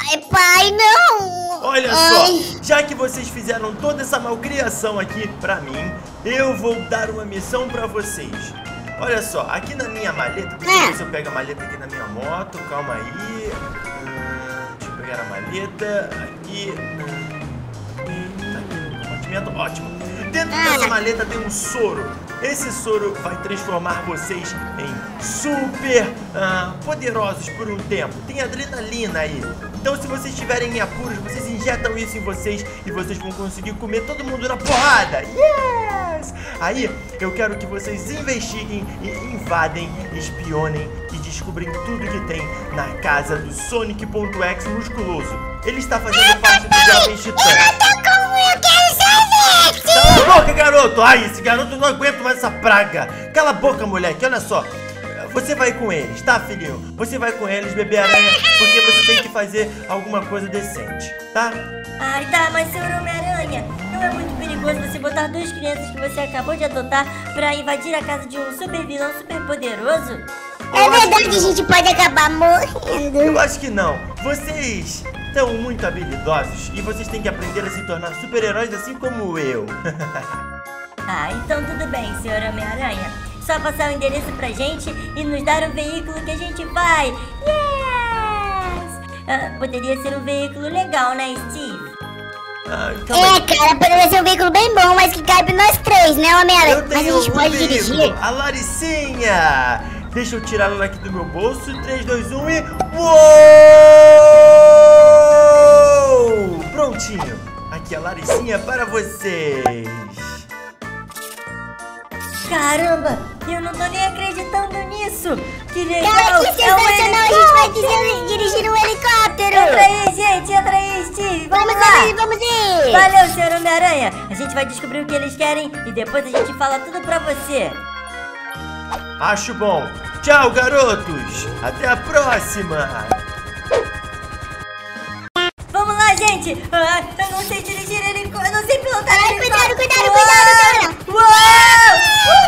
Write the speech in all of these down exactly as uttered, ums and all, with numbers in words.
Ai, pai, não! Olha Ai. só, já que vocês fizeram toda essa malcriação aqui pra mim, eu vou dar uma missão pra vocês. Olha só, aqui na minha maleta, deixa eu ver se eu pego a maleta aqui na minha moto, calma aí. Hum, deixa eu pegar a maleta, aqui. Hum, tá aqui no compartimento, ótimo. Dentro dessa maleta tem um soro. Esse soro vai transformar vocês em super uh, poderosos por um tempo. Tem adrenalina aí. Então se vocês estiverem em apuros, vocês injetam isso em vocês e vocês vão conseguir comer todo mundo na porrada. Yes! Aí eu quero que vocês investiguem e invadem, espionem e descobrem tudo que tem na casa do Sonic.exe musculoso. Ele está fazendo parte do Jovem Titã. Eu quero sorvete! Cala a boca, garoto! Ai, esse garoto não aguenta mais essa praga! Cala a boca, moleque! Olha só! Você vai com eles, tá, filhinho? Você vai com eles, bebê aranha, porque você tem que fazer alguma coisa decente, tá? Ai, tá, mas senhor Homem-Aranha, não é muito perigoso você botar duas crianças que você acabou de adotar pra invadir a casa de um super vilão super poderoso? É verdade, a gente pode acabar morrendo. Eu acho que não. Vocês são muito habilidosos e vocês têm que aprender a se tornar super-heróis assim como eu. Ah, então tudo bem, senhor Homem-Aranha. Só passar o endereço pra gente e nos dar um veículo que a gente vai. Yes! Ah, poderia ser um veículo legal, né, Steve? Ah, calma É, aí. cara, poderia ser um veículo bem bom, mas que cabe nós três, né, Homem-Aranha? Eu Mas a tenho gente um pode veículo, dirigir. a Laricinha! Deixa eu tirar ela aqui do meu bolso. três, dois, um e... Uou! Prontinho. Aqui a Laricinha para vocês. Caramba, eu não tô nem acreditando nisso. Que legal! Cara, que é um sensacional, a gente vai helicóptero! dirigir, dirigir um helicóptero. Entra aí, gente, entra aí, Steve. Vamos, Vamos lá. ir, vamos ir. Valeu, senhor Homem-Aranha. A gente vai descobrir o que eles querem e depois a gente fala tudo pra você. Acho bom. Tchau, garotos. Até a próxima. Vamos lá, gente. Ah, eu não sei dirigir helicóptero, eu não sei pilotar Ai, helicóptero. cuidado, cuidado, cuidado, cara. Uou!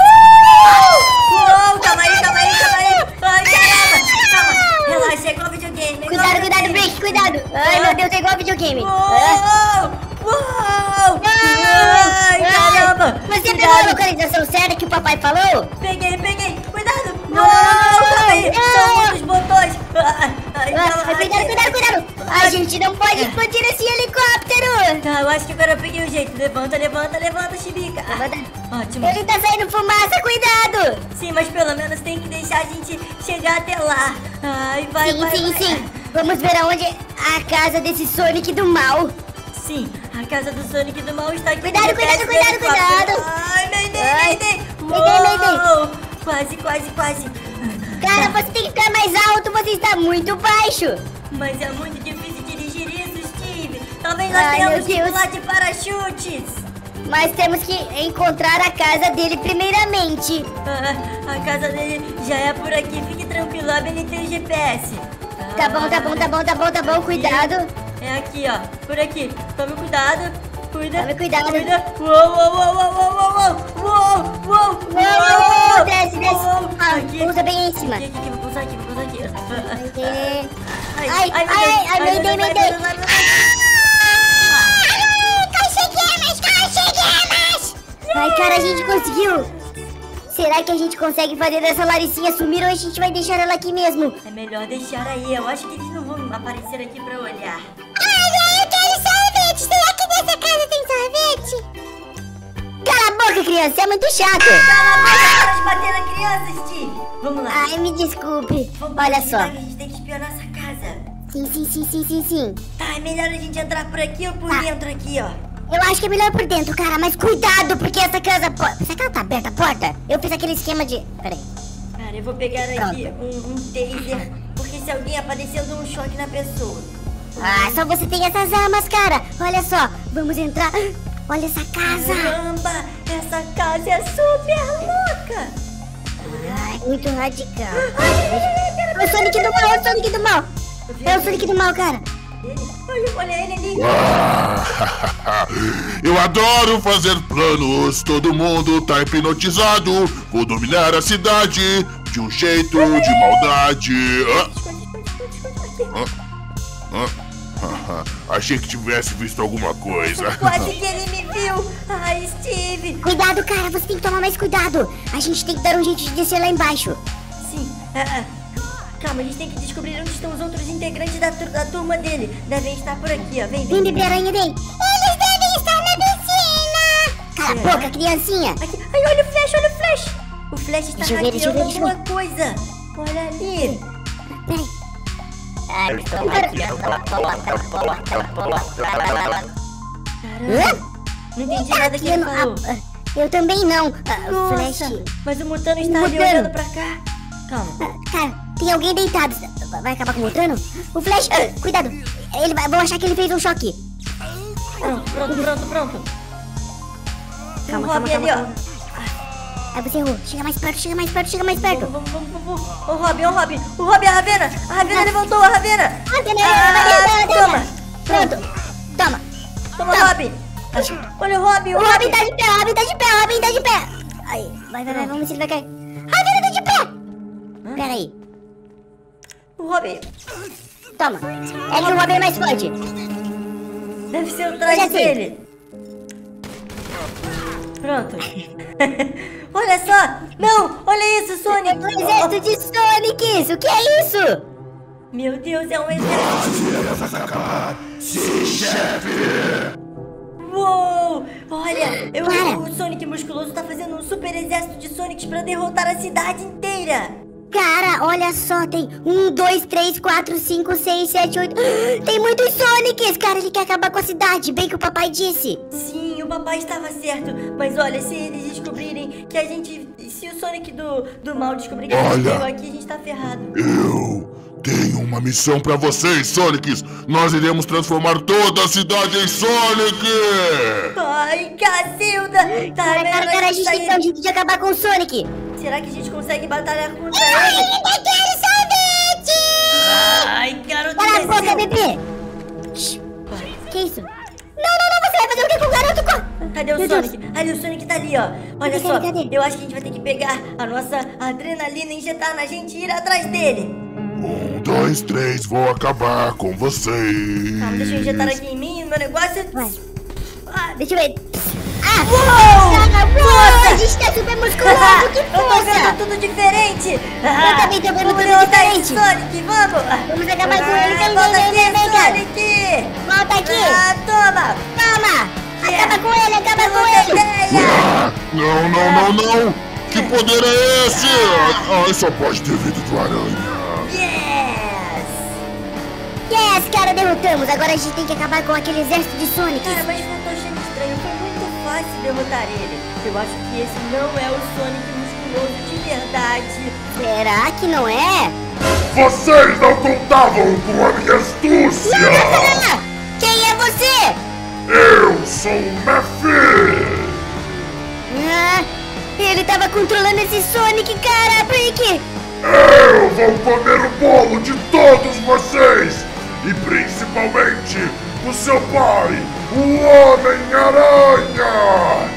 Uou! Calma aí, calma aí, calma aí. Ai, caramba. Calma. Relaxa, é igual videogame. é igual Cuidado, cuidado, videogame. Brick, cuidado. Ai, meu Deus, é igual videogame. Ah. Uou! Uou! Ai, caramba. Você pegou a Cuidado. localização certa que o papai falou? Peguei, peguei. Cuidado. Não, Uou! não, não, Calma aí. não. São muitos botões. Ai, ai, Ah, calma. cuidado, cuidado, cuidado. A gente não pode explodir esse helicóptero. Tá, eu acho que agora eu peguei o jeito. Levanta, levanta, levanta, Chibica. Ah, Levanta. ótimo. Ele tá saindo fumaça, cuidado. Sim, mas pelo menos tem que deixar a gente chegar até lá. Ai, vai, Sim, vai, sim, vai. sim. Vamos ver aonde é a casa desse Sonic do mal. Sim, a casa do Sonic do Mal está aqui. Cuidado, por cuidado, detrás do cuidado, helicóptero. cuidado. Ai, Mayday, Ai, Mayday. Mayday, Mayday. Uou. Quase, quase, quase. Cara, você tem que ficar mais alto, você está muito baixo. Mas é muito difícil dirigir isso, Steve. Talvez nós Ai, tenhamos meu que Deus. pular de parachutes. Mas temos que encontrar a casa dele primeiramente. Ah, a casa dele já é por aqui. Fique tranquilo, abre ele tem o G P S. Tá bom, tá bom, tá bom, tá bom, tá bom, cuidado. É aqui, ó. Por aqui. Tome cuidado. Cuida. Tome cuidado. Cuida. Uou, uou, uou, uou, uou, uou, uou. Uou, uou, Uou, uou, uou, desce, desce. Uou. Ah, Aqui. pousa bem em cima. Aqui, aqui, aqui. Vou pousar aqui, vou pousar aqui. Ai, ai, ai, ai, ai, meu Mayday, Deus, Mayday. vai, vai, vai, vai. Conseguimos, conseguimos. Ai, cara, a gente conseguiu. Será que a gente consegue fazer dessa Laricinha sumir ou a gente vai deixar ela aqui mesmo? É melhor deixar aí. Eu acho que eles não vão aparecer aqui pra olhar. Ai, eu quero sorvete. Será que nessa casa tem sorvete? Cala a boca, criança, é muito chato. Cala a boca, para de bater na criança, Steve. Vamos lá. Ai, me desculpe. Vamos Olha lá, só. A gente tem que espionar essa casa. Sim, sim, sim, sim, sim, sim. Tá, é melhor a gente entrar por aqui ou por Tá. dentro aqui, ó. Eu acho que é melhor por dentro, cara, mas cuidado, porque essa casa... po- Será que ela tá aberta a porta? Eu fiz aquele esquema de... Peraí. Cara, eu vou pegar aqui um, um taser, porque se alguém aparecer eu dou um choque na pessoa. Ah, só você tem essas armas, cara. Olha só, vamos entrar. Olha essa casa. Caramba, essa casa é super louca. Ai, muito radical. É o Sonic do mal, é o Sonic do mal. É o Sonic do mal, cara. Ele, olha, olha ele ali. Eu adoro fazer planos, todo mundo tá hipnotizado. Vou dominar a cidade de um jeito de maldade. Ah, ah, ah. Achei que tivesse visto alguma coisa. Quase que ele me viu. Ai, Steve. Cuidado, cara, você tem que tomar mais cuidado. A gente tem que dar um jeito de descer lá embaixo. Sim. Ah, ah. Calma, a gente tem que descobrir onde estão os outros integrantes da, tur da turma dele. Devem estar por aqui, ó. Vem, vem. Vem, bebê aranha, vem. Eles devem estar na piscina. Cala a boca, criancinha. Aqui. Ai, olha o Flash, olha o Flash. O Flash está Deixa eu ver, deixa eu hackeando ver, deixa eu ver. alguma coisa. Olha ali. Peraí. Caramba. Não entendi nada que ele falou. Ah, eu também não. Ah, Nossa, Flash. mas o Mutano está ali Mutano. olhando pra cá. Calma. Ah, cara, tem alguém deitado. Vai acabar com o Mutano? O Flash. Ah, cuidado. Ele vai, vão achar que ele fez um choque. Pronto, pronto, pronto, pronto. Tem um Calma, Robin calma, ali, calma, ó. Aí você errou. Chega mais perto, chega mais perto, chega mais perto. Vamos, vamos, vamos, vamos. Ô, Robin, ô, Robin. O Robin, a Ravena. A Ravena levantou, a Ravena. Ah, tem Ah, toma. Pronto. Toma. Toma, Toma. Robin. Olha o Robin, O o Robin Robin. tá de pé, o Robin tá de pé, o Robin tá de pé. Aí, vai, vai, vai, vamos ver se ele vai cair. Ravena tá de pé. Pera aí. O Robin. Toma. É que o Robin é mais forte. Deve ser o Eu já traje sei. dele. Pronto. Olha só. Não, olha isso, Sonic. Um exército de Sonics. O que é isso? Meu Deus, é um exército. Sim, chefe! Uou! Olha, eu, Para. o Sonic musculoso tá fazendo um super exército de Sonics pra derrotar a cidade inteira. Cara, olha só, tem um, dois, três, quatro, cinco, seis, sete, oito. Tem muitos Sonics, cara, ele quer acabar com a cidade, bem que o papai disse. Sim, o papai estava certo. Mas olha, se eles descobrirem que a gente... Se o Sonic do, do mal descobrir que a gente Olha. veio aqui, a gente tá ferrado. Eu tenho uma missão pra vocês, Sonics! Nós iremos transformar toda a cidade em Sonic! Ai, Cacilda! Tá, Cara, melhor cara, cara, a gente gente tem que dar um jeito de acabar com o Sonic. Será que a gente consegue batalhar contra Eu ele? ainda quero sorvete! Ai, garoto, Cala a boca, desceu. bebê! Shhh. Que isso? Não, não, não, você vai fazer o que com o garoto? Co- Cadê o Meu Sonic? Deus. Ali, o Sonic tá ali, ó. Olha Cadê, só, cadê? eu acho que a gente vai ter que pegar a nossa adrenalina, injetar na gente e ir atrás dele. Um, dois, três, vou acabar com vocês! Calma, deixa eu injetar aqui em mim, no meu negócio. Vai. Ah, Deixa eu ver. Ah! Uou! Cara, uou, Força! a gente tá super Ah, musculoso, que eu tô força! vendo tudo diferente! Eu também tô vendo vamos tudo derrotar esse diferente. Sonic, vamos! Vamos acabar com ele, vem, Volta vem, aqui, vem, vem, cara. Sonic! Volta aqui! Ah, toma! Toma! Yeah. Acaba com ele, acaba com Boa ele! ideia! Ah, não, não, não, não! Que poder é esse? Ah, só pode ter vindo do aranha! Yes! Yes, cara, derrotamos! Agora a gente tem que acabar com aquele exército de Sonic! Cara, mas eu tô achando estranho, foi muito fácil derrotar ele. Eu acho que esse não é o Sonic musculoso de verdade. Será que não é? Vocês não contavam com a minha astúcia! Ah, quem é você? Eu sou o Mephi! Ah, ele tava controlando esse Sonic, cara, Brick! Eu vou comer o bolo de todos vocês! E principalmente o seu pai, o Homem-Aranha!